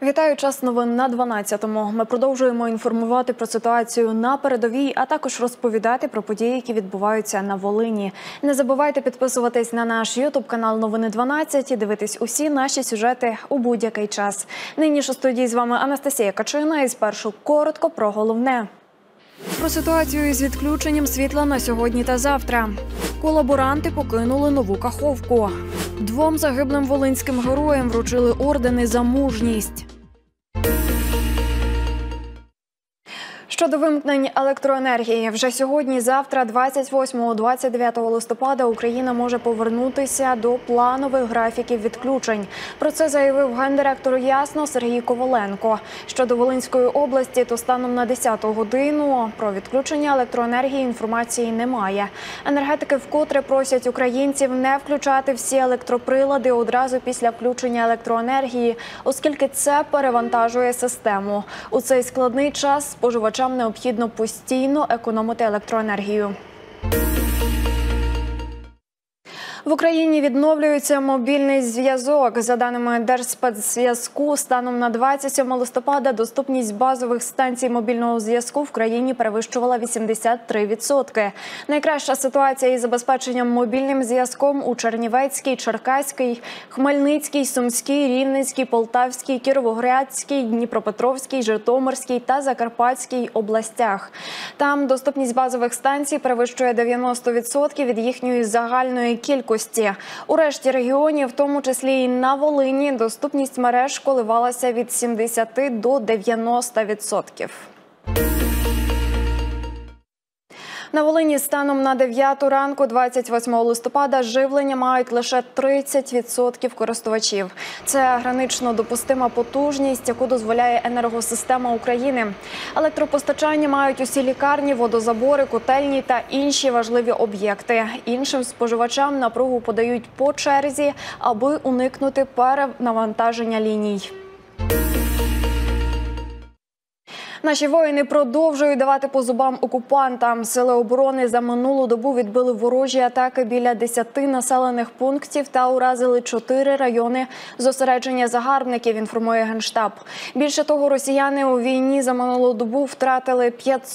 Вітаю, час новин на 12-му. Ми продовжуємо інформувати про ситуацію на передовій, а також розповідати про події, які відбуваються на Волині. Не забувайте підписуватись на наш ютуб-канал «Новини 12» і дивитись усі наші сюжети у будь-який час. Нині ж у студії з вами Анастасія Качина і спершу коротко про головне. Про ситуацію із відключенням світла на сьогодні та завтра. Колаборанти покинули Нову Каховку. 2 загиблим волинським героям вручили ордени за мужність. Щодо вимкнень електроенергії, вже сьогодні-завтра, 28-29 листопада, Україна може повернутися до планових графіків відключень. Про це заявив гендиректор Ясно Сергій Коваленко. Щодо Волинської області, то станом на 10-ту годину про відключення електроенергії інформації немає. Енергетики вкотре просять українців не включати всі електроприлади одразу після включення електроенергії, оскільки це перевантажує систему. У цей складний час споживачам необхідно постійно економити електроенергію. В Україні відновлюється мобільний зв'язок. За даними Держспецзв'язку, станом на 27 листопада доступність базових станцій мобільного зв'язку в країні перевищувала 83%. Найкраща ситуація із забезпеченням мобільним зв'язком у Чернівецькій, Черкаській, Хмельницькій, Сумській, Рівненській, Полтавській, Кіровоградській, Дніпропетровській, Житомирській та Закарпатській областях. Там доступність базових станцій перевищує 90% від їхньої загальної кількості. У решті регіонів, в тому числі і на Волині, доступність мереж коливалася від 70 до 90%. На Волині станом на 9 ранку 28 листопада живлення мають лише 30% користувачів. Це гранично допустима потужність, яку дозволяє енергосистема України. Електропостачання мають усі лікарні, водозабори, котельні та інші важливі об'єкти. Іншим споживачам напругу подають по черзі, аби уникнути перенавантаження ліній. Наші воїни продовжують давати по зубам окупантам. Сили оборони за минулу добу відбили ворожі атаки біля 10 населених пунктів та уразили 4 райони зосередження загарбників, інформує Генштаб. Більше того, росіяни у війні за минулу добу втратили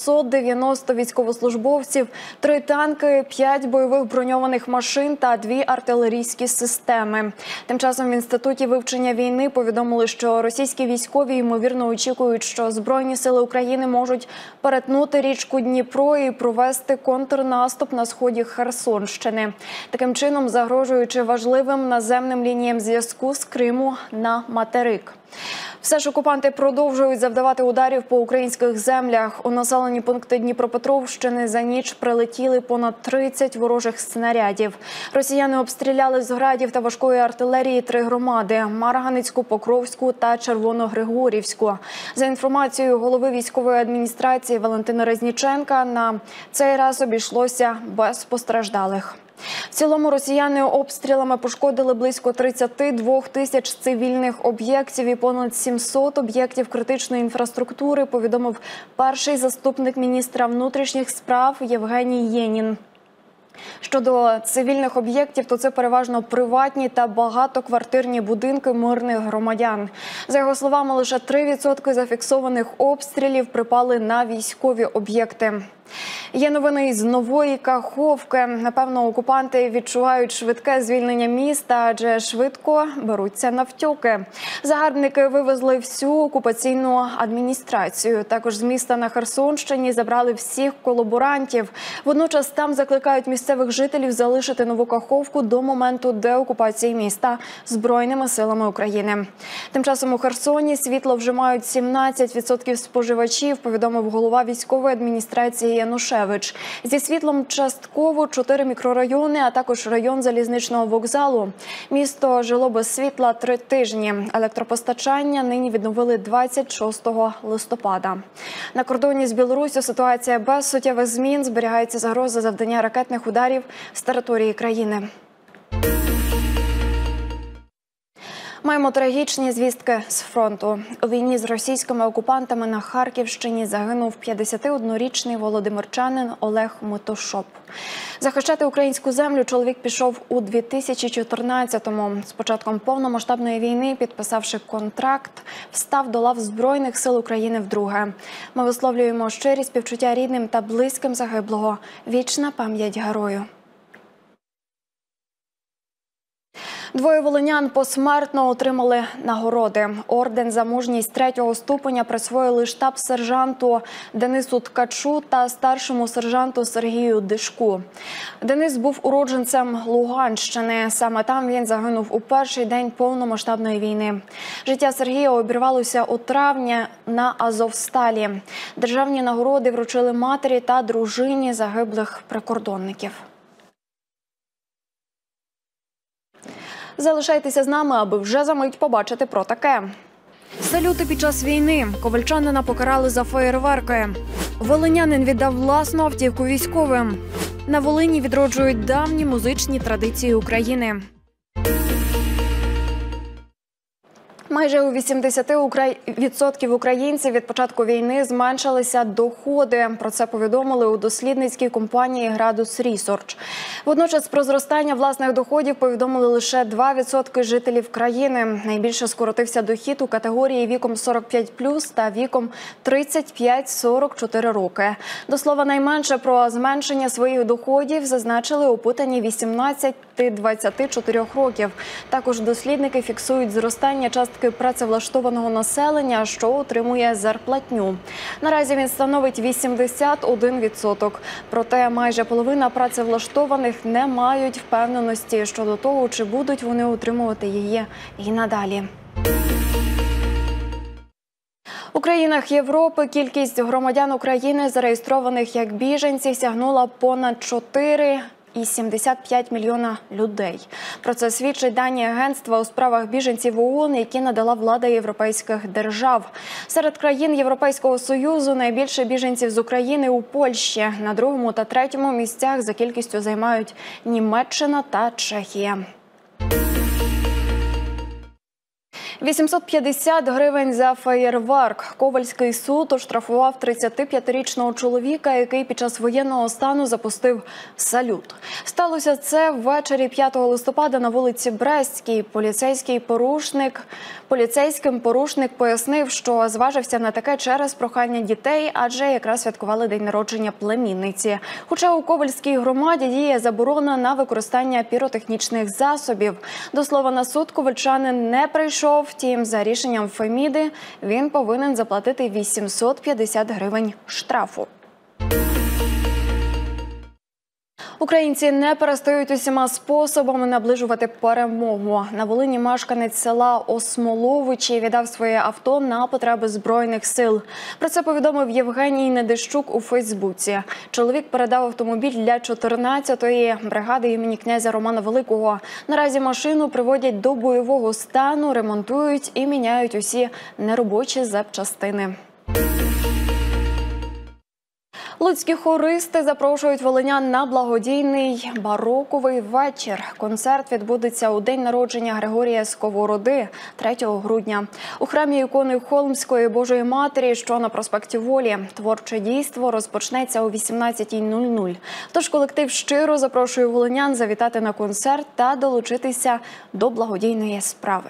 590 військовослужбовців, 3 танки, 5 бойових броньованих машин та 2 артилерійські системи. Тим часом в Інституті вивчення війни повідомили, що російські військові ймовірно очікують, що Збройні сили України можуть перетнути річку Дніпро і провести контрнаступ на сході Херсонщини, таким чином загрожуючи важливим наземним лініям зв'язку з Криму на материк. Все ж окупанти продовжують завдавати ударів по українських землях. У населені пункти Дніпропетровщини за ніч прилетіли понад 30 ворожих снарядів. Росіяни обстріляли з градів та важкої артилерії 3 громади – Марганецьку, Покровську та Червоногригорівську. За інформацією голови військової адміністрації Валентина Резніченка, на цей раз обійшлося без постраждалих. В цілому росіяни обстрілами пошкодили близько 32 тисяч цивільних об'єктів і понад 700 об'єктів критичної інфраструктури, повідомив перший заступник міністра внутрішніх справ Євгеній Єнін. Щодо цивільних об'єктів, то це переважно приватні та багатоквартирні будинки мирних громадян. За його словами, лише 3% зафіксованих обстрілів припали на військові об'єкти. Є новини із Нової Каховки. Напевно, окупанти відчувають швидке звільнення міста, адже швидко беруться навтьоки. Загарбники вивезли всю окупаційну адміністрацію. Також з міста на Херсонщині забрали всіх колаборантів. Водночас там закликають місцевих жителів залишити Нову Каховку до моменту деокупації міста Збройними силами України. Тим часом у Херсоні світло вже мають 17% споживачів, повідомив голова військової адміністрації Янушевич. Зі світлом частково 4 мікрорайони, а також район залізничного вокзалу. Місто жило без світла 3 тижні. Електропостачання нині відновили 26 листопада. На кордоні з Білоруссю ситуація без суттєвих змін. Зберігається загроза завдання ракетних ударів з території країни. Маємо трагічні звістки з фронту. У війні з російськими окупантами на Харківщині загинув 51-річний володимирчанин Олег Мотошоп. Захищати українську землю чоловік пішов у 2014-му. З початком повномасштабної війни, підписавши контракт, встав до лав Збройних сил України вдруге. Ми висловлюємо щирі співчуття рідним та близьким загиблого. Вічна пам'ять герою. Двоє волинян посмертно отримали нагороди. Орден за мужність 3-го ступеня присвоїли штаб-сержанту Денису Ткачу та старшому сержанту Сергію Дишку. Денис був уродженцем Луганщини. Саме там він загинув у перший день повномасштабної війни. Життя Сергія обірвалося у травні на Азовсталі. Державні нагороди вручили матері та дружині загиблих прикордонників. Залишайтеся з нами, аби вже за мить побачити про таке. Салюти під час війни. Ковальчанина покарали за феєрверки. Волинянин віддав власну автівку військовим. На Волині відроджують давні музичні традиції України. Майже у 80% українців від початку війни зменшилися доходи. Про це повідомили у дослідницькій компанії «Градус Рісорч». Водночас про зростання власних доходів повідомили лише 2% жителів країни. Найбільше скоротився дохід у категорії віком 45+, та віком 35-44 роки. До слова, найменше про зменшення своїх доходів зазначили опитані 18-24 років. Також дослідники фіксують зростання частки працевлаштованого населення, що отримує зарплатню. Наразі він становить 81%. Проте майже половина працевлаштованих не мають впевненості щодо того, чи будуть вони отримувати її і надалі. У країнах Європи кількість громадян України, зареєстрованих як біженці, сягнула понад 4,75 мільйона людей. Про це свідчать дані агентства у справах біженців ООН, які надала влада європейських держав. Серед країн Європейського Союзу найбільше біженців з України у Польщі. На 2-му та 3-му місцях за кількістю займають Німеччина та Чехія. 850 гривень за феєрверк. Ковальський суд оштрафував 35-річного чоловіка, який під час воєнного стану запустив салют. Сталося це ввечері 5 листопада на вулиці Брестській. Поліцейським порушник пояснив, що зважився на таке через прохання дітей, адже якраз святкували день народження племінниці. Хоча у Ковальській громаді діє заборона на використання піротехнічних засобів. До слова, на суд ковальчанин не прийшов. Втім, за рішенням Феміди він повинен заплатити 850 гривень штрафу. Українці не перестають усіма способами наближувати перемогу. На Волині мешканець села Осмоловичі віддав своє авто на потреби Збройних сил. Про це повідомив Євгеній Недищук у Фейсбуці. Чоловік передав автомобіль для 14-ї бригади імені князя Романа Великого. Наразі машину приводять до бойового стану, ремонтують і міняють усі неробочі запчастини. Луцькі хористи запрошують волинян на благодійний бароковий вечір. Концерт відбудеться у день народження Григорія Сковороди 3 грудня. У храмі ікони Холмської Божої Матері, що на проспекті Волі. Творче дійство розпочнеться о 18:00. Тож колектив щиро запрошує волинян завітати на концерт та долучитися до благодійної справи.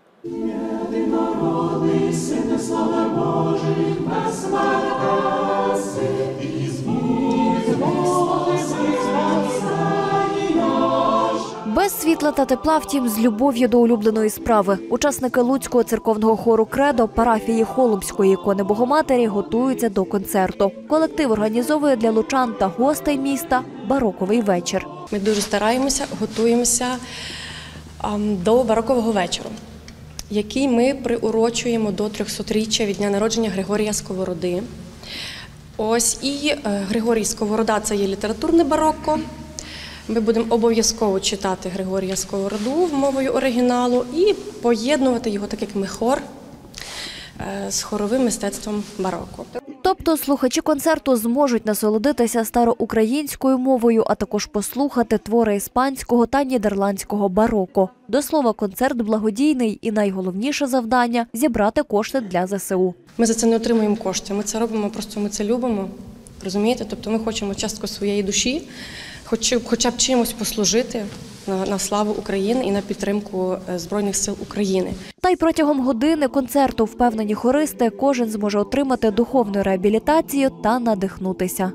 Без світла та тепла, втім, з любов'ю до улюбленої справи. Учасники Луцького церковного хору «Кредо» парафії Холмської ікони Богоматері готуються до концерту. Колектив організовує для лучан та гостей міста бароковий вечір. Ми дуже стараємося, готуємося до барокового вечору, який ми приурочуємо до 300-річчя від дня народження Григорія Сковороди. Ось, і Григорій Сковорода – це є літературне барокко. Ми будемо обов'язково читати Григорія Сковороду мовою оригіналу і поєднувати його, так як ми хор, з хоровим мистецтвом бароко. Тобто слухачі концерту зможуть насолодитися староукраїнською мовою, а також послухати твори іспанського та нідерландського бароко. До слова, концерт благодійний і найголовніше завдання – зібрати кошти для ЗСУ. Ми за це не отримуємо кошти, ми це робимо, просто ми це любимо, розумієте? Тобто ми хочемо частку своєї душі, хоча б чимось послужити на славу України і на підтримку Збройних сил України. Та й протягом години концерту, впевнені хористи, кожен зможе отримати духовну реабілітацію та надихнутися.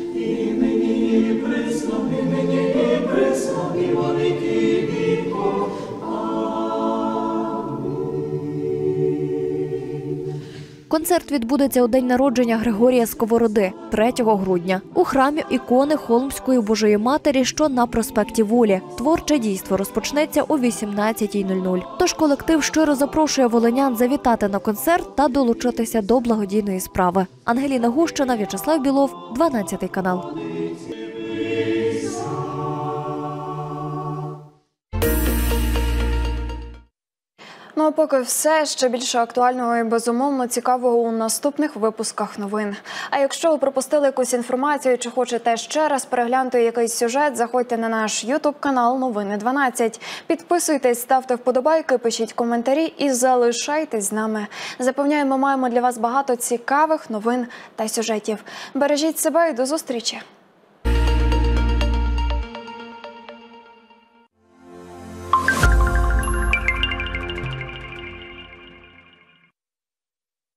Концерт відбудеться у день народження Григорія Сковороди, 3 грудня, у храмі ікони Холмської Божої Матері, що на проспекті Волі. Творче дійство розпочнеться о 18:00. Тож колектив щиро запрошує волинян завітати на концерт та долучитися до благодійної справи. Ангеліна Гущина, В'ячеслав Білов, 12 канал. Ну а поки все, ще більше актуального і безумовно цікавого у наступних випусках новин. А якщо ви пропустили якусь інформацію чи хочете ще раз переглянути якийсь сюжет, заходьте на наш YouTube-канал «Новини 12». Підписуйтесь, ставте вподобайки, пишіть коментарі і залишайтесь з нами. Запевняємо, маємо для вас багато цікавих новин та сюжетів. Бережіть себе і до зустрічі!